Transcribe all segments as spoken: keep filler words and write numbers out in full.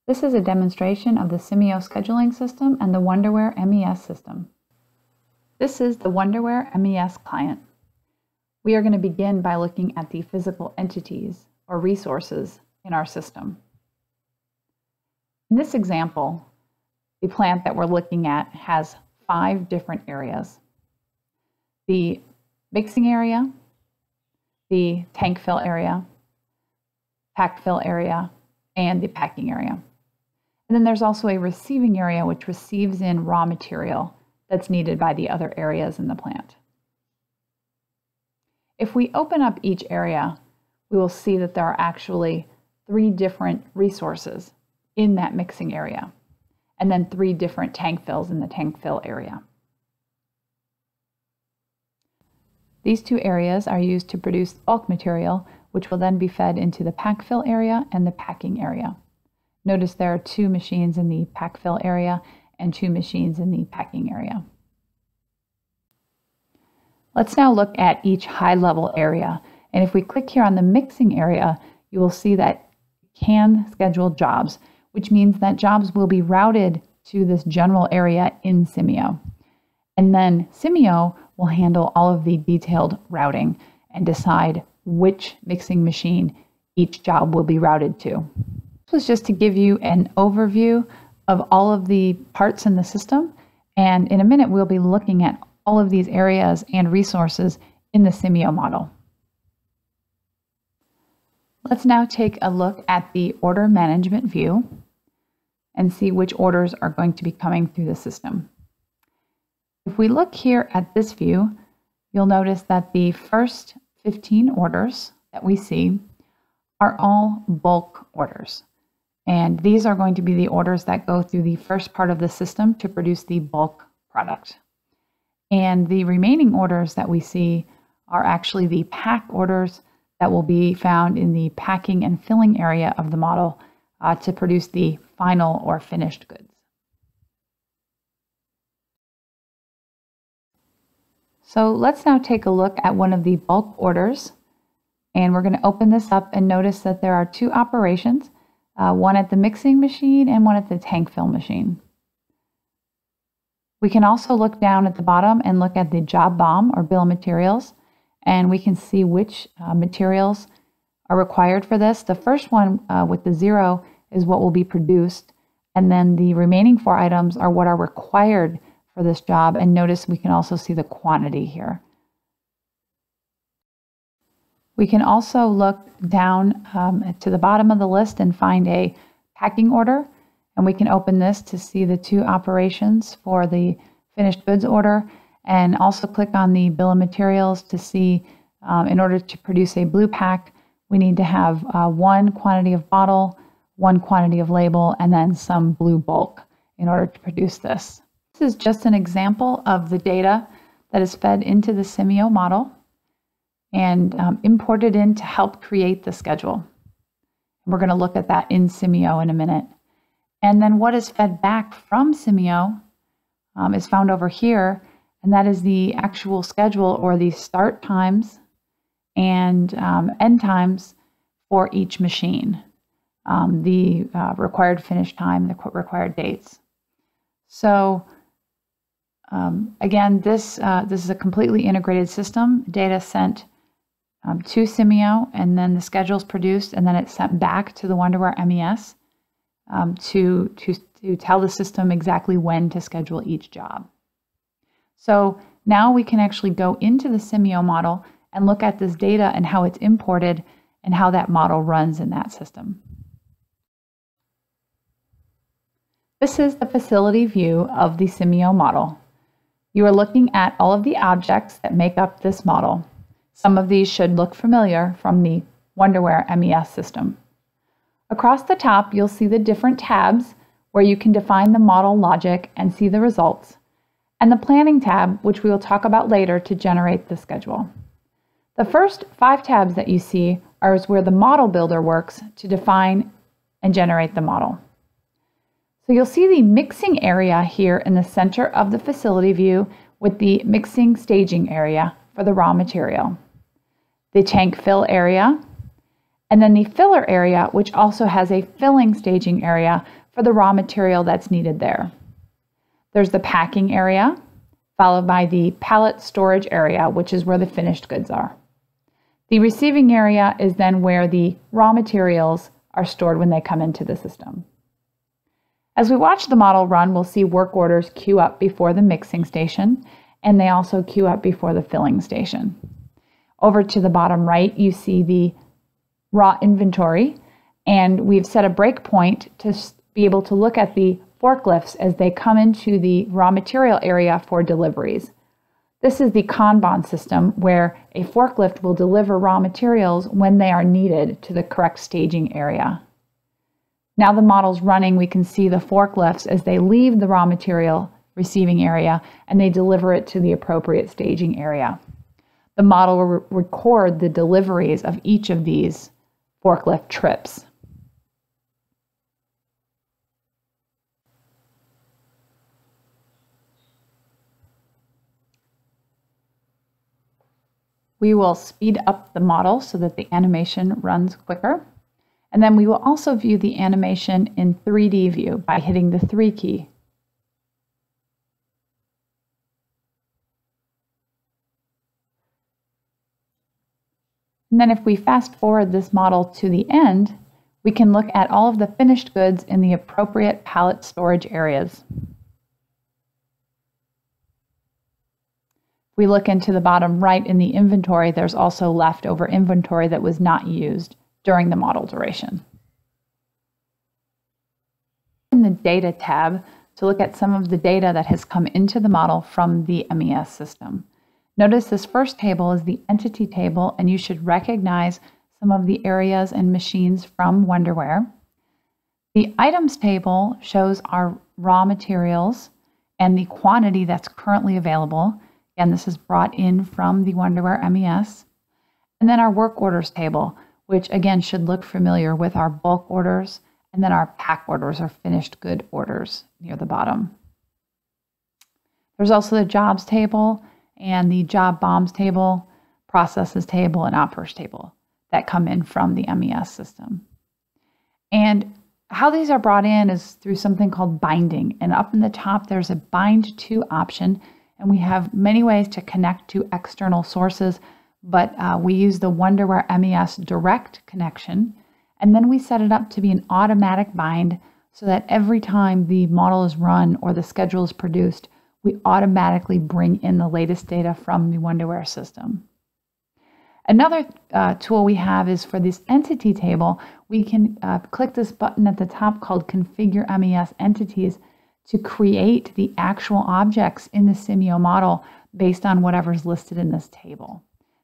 This is a demonstration of the Simio scheduling system and the Wonderware M E S system. This is the Wonderware M E S client. We are going to begin by looking at the physical entities or resources in our system. In this example, the plant that we're looking at has five different areas. The mixing area, the tank fill area, pack fill area, and the packing area. And then there's also a receiving area which receives in raw material that's needed by the other areas in the plant. If we open up each area, we will see that there are actually three different resources in that mixing area, and then three different tank fills in the tank fill area. These two areas are used to produce bulk material, which will then be fed into the pack fill area and the packing area. Notice there are two machines in the pack fill area and two machines in the packing area. Let's now look at each high-level area. And if we click here on the mixing area, you will see that it can schedule jobs, which means that jobs will be routed to this general area in Simio. And then Simio will handle all of the detailed routing and decide which mixing machine each job will be routed to. This was just to give you an overview of all of the parts in the system, and in a minute we'll be looking at all of these areas and resources in the Simio model. Let's now take a look at the order management view and see which orders are going to be coming through the system. If we look here at this view, you'll notice that the first fifteen orders that we see are all bulk orders. And these are going to be the orders that go through the first part of the system to produce the bulk product. And the remaining orders that we see are actually the pack orders that will be found in the packing and filling area of the model uh, to produce the final or finished goods. So let's now take a look at one of the bulk orders. And we're going to open this up and notice that there are two operations. Uh, one at the mixing machine and one at the tank fill machine. We can also look down at the bottom and look at the job B O M or bill of materials, and we can see which uh, materials are required for this. The first one uh, with the zero is what will be produced, and then the remaining four items are what are required for this job, and notice we can also see the quantity here. We can also look down um, to the bottom of the list and find a packing order, and we can open this to see the two operations for the finished goods order, and also click on the bill of materials to see um, in order to produce a blue pack, we need to have uh, one quantity of bottle, one quantity of label, and then some blue bulk in order to produce this. This is just an example of the data that is fed into the Simio model and um, imported in to help create the schedule. We're going to look at that in Simio in a minute. And then what is fed back from Simio um, is found over here, and that is the actual schedule or the start times and um, end times for each machine, um, the uh, required finish time, the required dates. So um, again, this, uh, this is a completely integrated system, data sent Um, to Simio, and then the schedule is produced, and then it's sent back to the Wonderware M E S um, to, to, to tell the system exactly when to schedule each job. So now we can actually go into the Simio model and look at this data and how it's imported and how that model runs in that system. This is the facility view of the Simio model. You are looking at all of the objects that make up this model. Some of these should look familiar from the Wonderware M E S system. Across the top, you'll see the different tabs where you can define the model logic and see the results, and the planning tab, which we will talk about later to generate the schedule. The first five tabs that you see are where the model builder works to define and generate the model. So you'll see the mixing area here in the center of the facility view with the mixing staging area for the raw material, the tank fill area, And then the filler area, which also has a filling staging area for the raw material that's needed there. There's the packing area, followed by the pallet storage area, which is where the finished goods are. The receiving area is then where the raw materials are stored when they come into the system. As we watch the model run, we'll see work orders queue up before the mixing station, and they also queue up before the filling station. Over to the bottom right, you see the raw inventory, and we've set a breakpoint to be able to look at the forklifts as they come into the raw material area for deliveries. This is the Kanban system where a forklift will deliver raw materials when they are needed to the correct staging area. Now the model's running, we can see the forklifts as they leave the raw material receiving area and they deliver it to the appropriate staging area. The model will re- record the deliveries of each of these forklift trips. We will speed up the model so that the animation runs quicker. And then we will also view the animation in three D view by hitting the three key. And then if we fast forward this model to the end, we can look at all of the finished goods in the appropriate pallet storage areas. We look into the bottom right in the inventory, there's also leftover inventory that was not used during the model duration. In the Data tab to look at some of the data that has come into the model from the M E S system. Notice this first table is the entity table, and you should recognize some of the areas and machines from Wonderware. The items table shows our raw materials and the quantity that's currently available. Again, this is brought in from the Wonderware M E S. And then our work orders table, which again should look familiar with our bulk orders, and then our pack orders or finished good orders near the bottom. There's also the jobs table and the job bombs table, processes table, and operators table that come in from the M E S system. And how these are brought in is through something called binding. And up in the top, there's a bind to option. And we have many ways to connect to external sources, but uh, we use the Wonderware M E S direct connection. And then we set it up to be an automatic bind so that every time the model is run or the schedule is produced, we automatically bring in the latest data from the Wonderware system. Another uh, tool we have is for this entity table. We can uh, click this button at the top called Configure M E S Entities to create the actual objects in the Simio model based on whatever's listed in this table.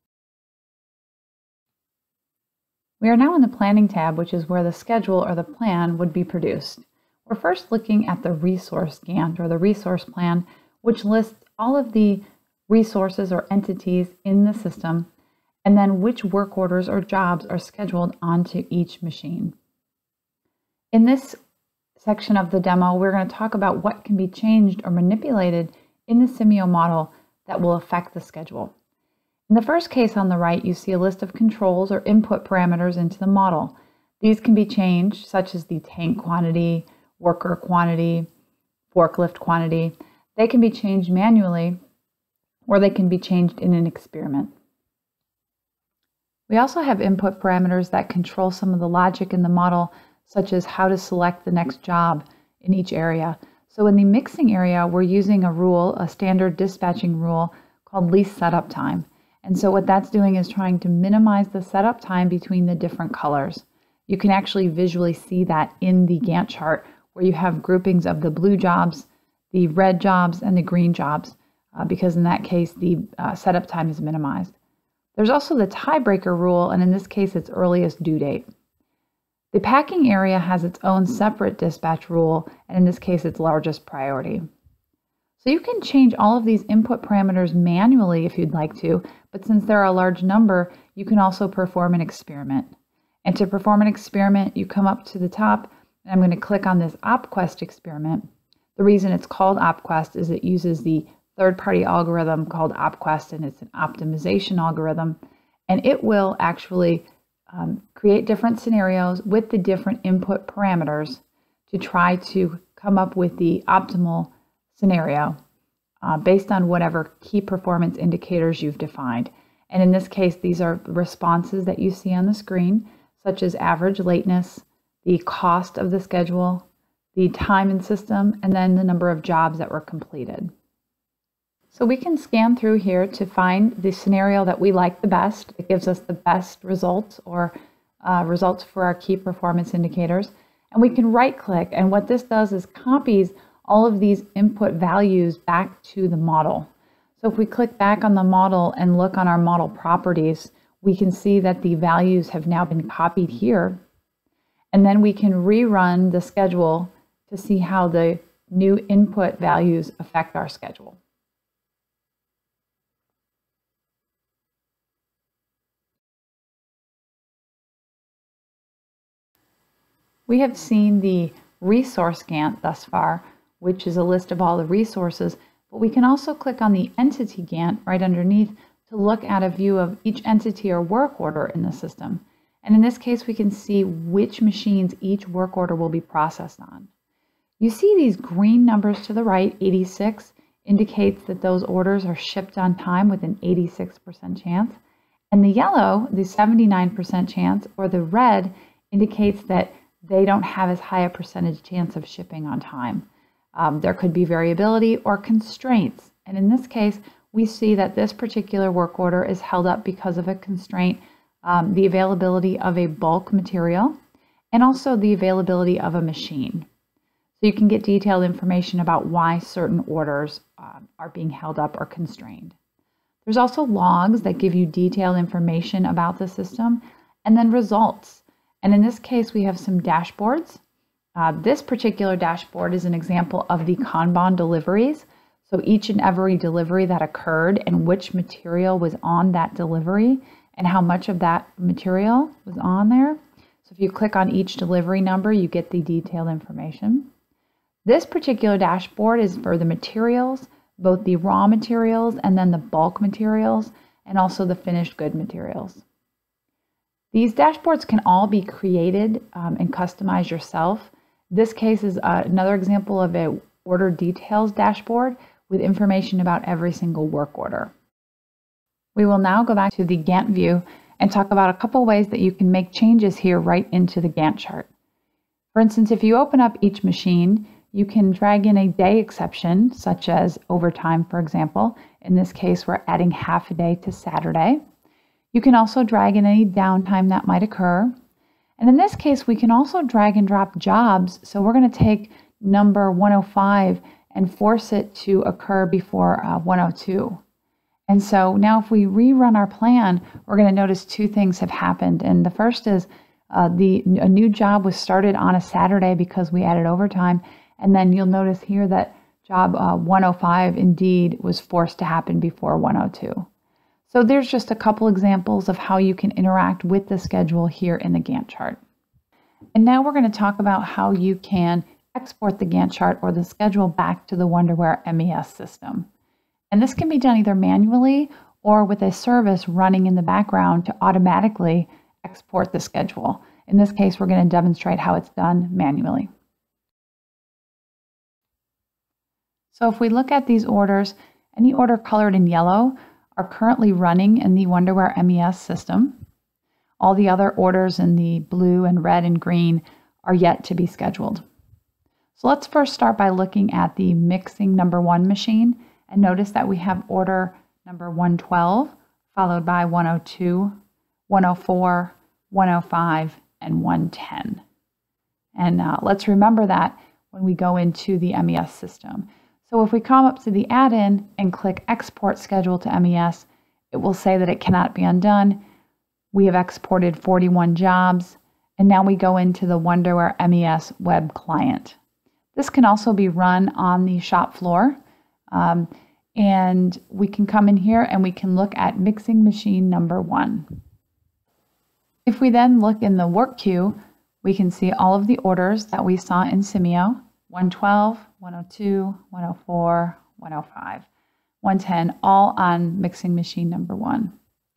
We are now in the Planning tab, which is where the schedule or the plan would be produced. We're first looking at the resource Gantt or the resource plan, which lists all of the resources or entities in the system, and then which work orders or jobs are scheduled onto each machine. In this section of the demo, we're going to talk about what can be changed or manipulated in the Simio model that will affect the schedule. In the first case on the right, you see a list of controls or input parameters into the model. These can be changed, such as the tank quantity, worker quantity, forklift quantity. They can be changed manually, or they can be changed in an experiment. We also have input parameters that control some of the logic in the model, such as how to select the next job in each area. So in the mixing area, we're using a rule, a standard dispatching rule called least setup time. And so what that's doing is trying to minimize the setup time between the different colors. You can actually visually see that in the Gantt chart where you have groupings of the blue jobs, the red jobs, and the green jobs, uh, because in that case, the uh, setup time is minimized. There's also the tiebreaker rule, and in this case, it's earliest due date. The packing area has its own separate dispatch rule, and in this case, it's largest priority. So you can change all of these input parameters manually if you'd like to, but since there are a large number, you can also perform an experiment. And to perform an experiment, you come up to the top, and I'm going to click on this OpQuest experiment. The reason it's called OpQuest is it uses the third-party algorithm called OpQuest, and it's an optimization algorithm, and it will actually um, create different scenarios with the different input parameters to try to come up with the optimal scenario uh, based on whatever key performance indicators you've defined. And in this case, these are responses that you see on the screen, such as average lateness, the cost of the schedule, the time in system, and then the number of jobs that were completed. So we can scan through here to find the scenario that we like the best. It gives us the best results or uh, results for our key performance indicators. And we can right click, and what this does is copies all of these input values back to the model. So if we click back on the model and look on our model properties, we can see that the values have now been copied here. And then we can rerun the schedule to see how the new input values affect our schedule. We have seen the resource Gantt thus far, which is a list of all the resources, but we can also click on the entity Gantt right underneath to look at a view of each entity or work order in the system. And in this case, we can see which machines each work order will be processed on. You see these green numbers to the right, eighty-six, indicates that those orders are shipped on time with an eighty-six percent chance. And the yellow, the seventy-nine percent chance, or the red, indicates that they don't have as high a percentage chance of shipping on time. Um, there could be variability or constraints. And in this case, we see that this particular work order is held up because of a constraint, um, the availability of a bulk material, and also the availability of a machine. So you can get detailed information about why certain orders um, are being held up or constrained. There's also logs that give you detailed information about the system, and then results. And in this case, we have some dashboards. Uh, this particular dashboard is an example of the Kanban deliveries. So each and every delivery that occurred and which material was on that delivery and how much of that material was on there. So if you click on each delivery number, you get the detailed information. This particular dashboard is for the materials, both the raw materials and then the bulk materials, and also the finished good materials. These dashboards can all be created um, and customized yourself. This case is uh, another example of a order details dashboard with information about every single work order. We will now go back to the Gantt view and talk about a couple ways that you can make changes here right into the Gantt chart. For instance, if you open up each machine, you can drag in a day exception, such as overtime, for example. In this case, we're adding half a day to Saturday. You can also drag in any downtime that might occur. And in this case, we can also drag and drop jobs. So we're going to take number one oh five and force it to occur before uh, one oh two. And so now if we rerun our plan, we're going to notice two things have happened. And the first is uh, the a new job was started on a Saturday because we added overtime. And then you'll notice here that job uh, one oh five indeed was forced to happen before one oh two. So there's just a couple examples of how you can interact with the schedule here in the Gantt chart. And now we're going to talk about how you can export the Gantt chart or the schedule back to the Wonderware M E S system. And this can be done either manually or with a service running in the background to automatically export the schedule. In this case, we're going to demonstrate how it's done manually. So if we look at these orders, any order colored in yellow are currently running in the Wonderware M E S system. All the other orders in the blue and red and green are yet to be scheduled. So let's first start by looking at the mixing number one machine, and notice that we have order number one twelve, followed by one oh two, one oh four, one oh five, and one ten. And uh, let's remember that when we go into the M E S system. So if we come up to the add-in and click Export Schedule to M E S, it will say that it cannot be undone. We have exported forty-one jobs, and now we go into the Wonderware M E S web client. This can also be run on the shop floor, um, and we can come in here and we can look at mixing machine number one. If we then look in the work queue, we can see all of the orders that we saw in Simio, one twelve, one oh two, one oh four, one oh five, one ten, all on mixing machine number one.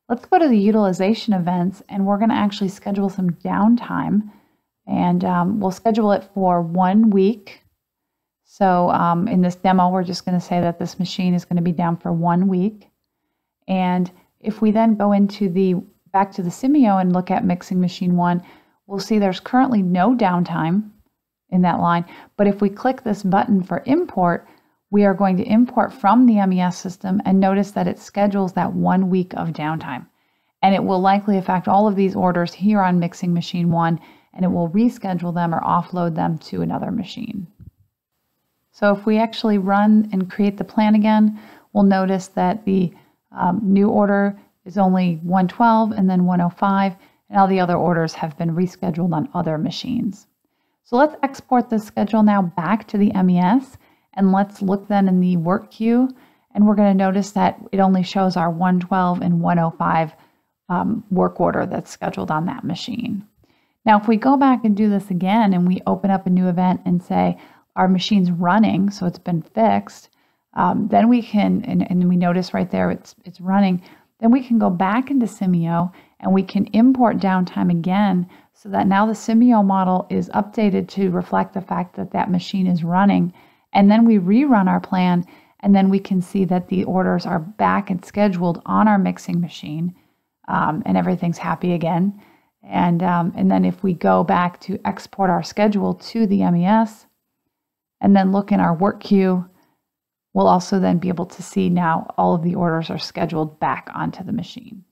Let's go to the utilization events, and we're going to actually schedule some downtime, and um, we'll schedule it for one week. So um, in this demo, we're just going to say that this machine is going to be down for one week. And if we then go into the back to the Simio and look at mixing machine one, we'll see there's currently no downtime in that line. But if we click this button for import, we are going to import from the M E S system, and notice that it schedules that one week of downtime. And it will likely affect all of these orders here on mixing machine one, and it will reschedule them or offload them to another machine. So if we actually run and create the plan again, we'll notice that the um, new order is only one twelve and then one oh five, and all the other orders have been rescheduled on other machines. So let's export this schedule now back to the M E S, and let's look then in the work queue, and we're going to notice that it only shows our one twelve and one oh five um, work order that's scheduled on that machine. Now if we go back and do this again and we open up a new event and say our machine's running, so it's been fixed, um, then we can, and, and we notice right there it's, it's running, then we can go back into Simio and we can import downtime again, so that now the Simio model is updated to reflect the fact that that machine is running. And then we rerun our plan, and then we can see that the orders are back and scheduled on our mixing machine, um, and everything's happy again. And, um, and then if we go back to export our schedule to the M E S, and then look in our work queue, we'll also then be able to see now all of the orders are scheduled back onto the machine.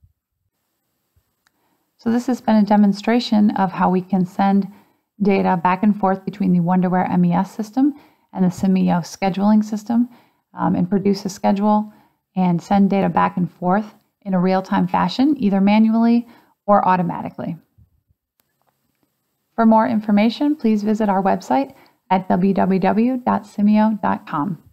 So this has been a demonstration of how we can send data back and forth between the Wonderware M E S system and the Simio scheduling system, um, and produce a schedule and send data back and forth in a real-time fashion, either manually or automatically. For more information, please visit our website at w w w dot simio dot com.